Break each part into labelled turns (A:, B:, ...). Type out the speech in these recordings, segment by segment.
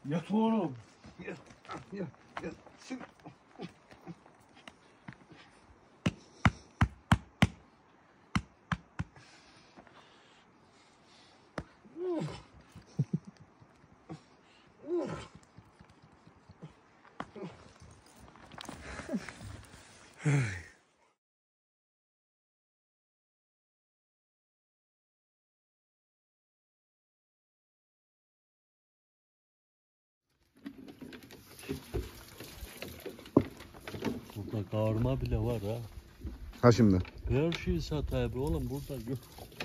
A: Yat oğlum. Yat. Yat. Yat. Şimdi.
B: Burada kavurma bile var ha.
C: Ha şimdi.
B: Her şeyi sat abi oğlum burada yok.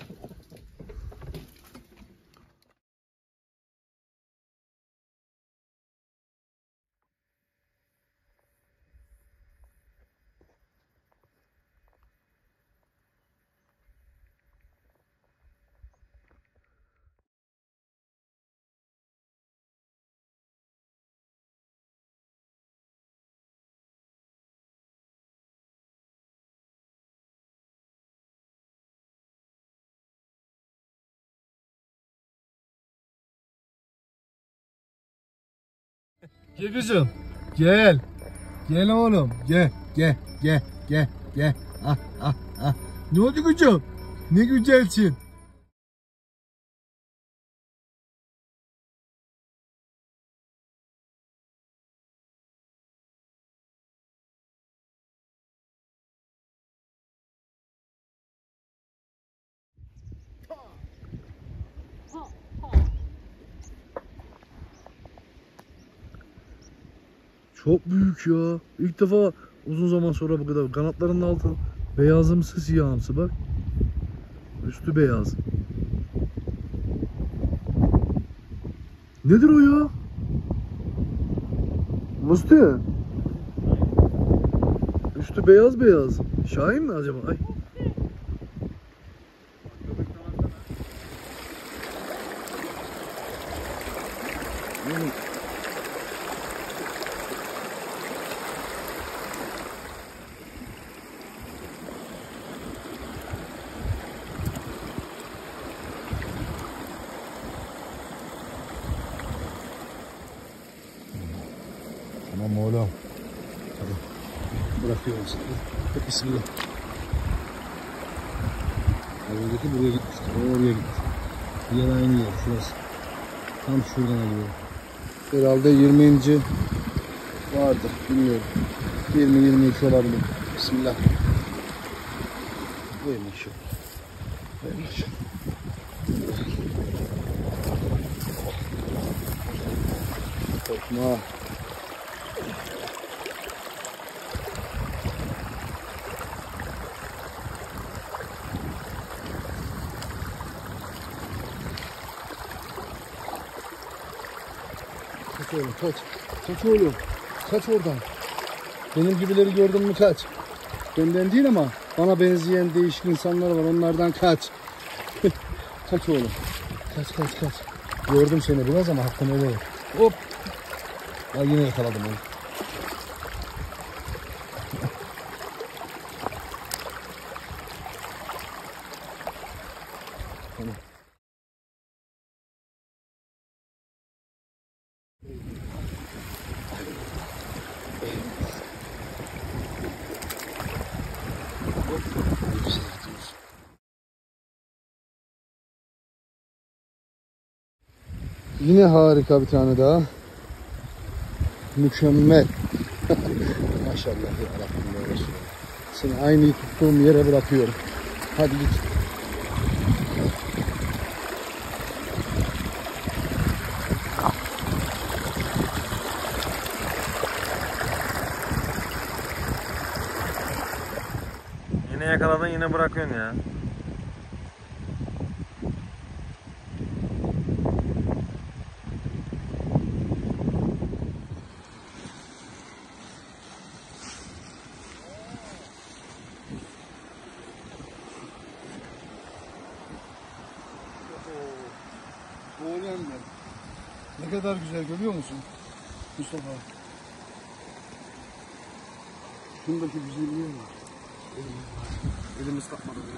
A: Gel kızım. Gel. Gel oğlum. Gel. Gel. Gel. Gel. Gel. Ah ah ah. Ne oldu kızım? Ne güzelsin.
C: Çok büyük ya. İlk defa uzun zaman sonra bu kadar. Kanatlarının altı beyazımsı siyahımsı bak. Üstü beyaz. Nedir o ya? Musti. Üstü beyaz beyaz. Şahin mi acaba? Ay. Tamam oğlum. Hadi. Bırakıyorum seni. Hadi bismillah. Öndeki buraya gitmişti. Oraya gitti. Yer aynı yer. Şurası. Tam şuradan alıyorum. Herhalde 20. vardır. Bilmiyorum. 20-22 olabilir. Bismillah. Buymuş. Buymuş. Korkma. Kaç oğlum kaç. Kaç oğlum. Kaç oradan. Benim gibileri gördün mü kaç. Benden değil ama bana benzeyen değişik insanlar var. Onlardan kaç. Kaç oğlum. Kaç kaç kaç. Gördüm seni biraz ama hakkını öyle. Hop. Ya yine yakaladım onu. Tamam. Yine harika bir tane daha. Mükemmel. Maşallah ya Rabbim. Seni aynı tuttuğum yere bırakıyorum. Hadi git.
D: Yine yakaladın yine bırakıyorsun ya.
A: Oğlanlar. Ne kadar güzel görüyor musun Mustafa? Şundaki güzelliğe bak. Elim ıslatmadı ya.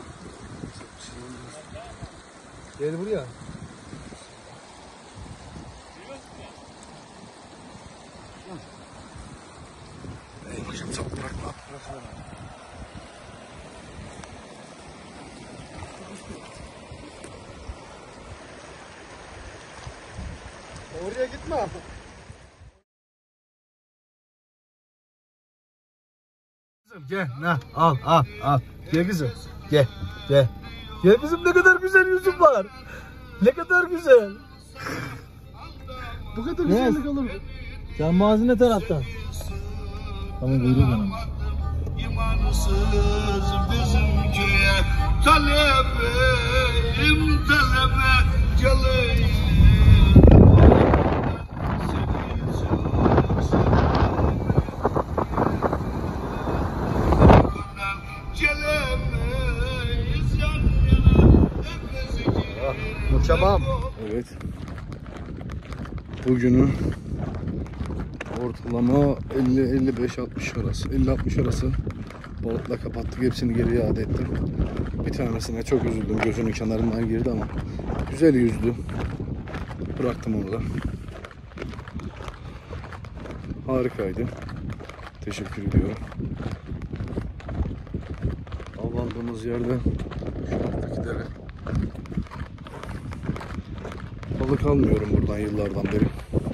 A: Gel buraya.
C: Çok bırakma.
A: Oraya gitme. Kızım gel, al. Gel kızım, gel. Gel kızım, ne kadar güzel yüzün var. Ne kadar güzel.
C: Bu kadar güzellik olur.
A: Can mağazı ne taraftan? Tamam, buyurun bana.
E: İmansız bizim köye talebeyim talebe geleyim.
A: Uçamam.
C: Evet. Bugünü ortalama 50-55-60 arası, 50-60 arası balıkla kapattık. Hepsini geri iade ettim. Bir tanesine çok üzüldüm. Gözünün kenarından girdi ama güzel yüzdü. Bıraktım onu da. Harikaydı. Teşekkür ediyorum. Avlandığımız yerde şuradaki dere. Balık almıyorum buradan yıllardan beri.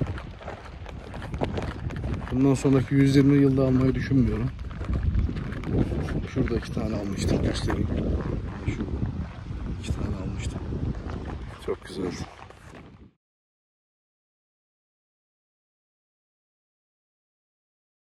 C: Bundan sonraki 120 yılda almayı düşünmüyorum. Şurada 2 tane almıştım, göstereyim. Şurada 2 tane almıştım. Çok güzeldi.